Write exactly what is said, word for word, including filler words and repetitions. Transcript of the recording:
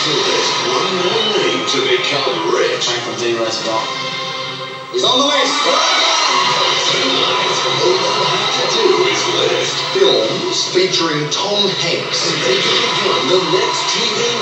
There's one more league to become rich. Franklin D. Roosevelt. He's on the list. Tonight, all they'll have to do is list Films featuring Tom Hanks. and they can become the next T V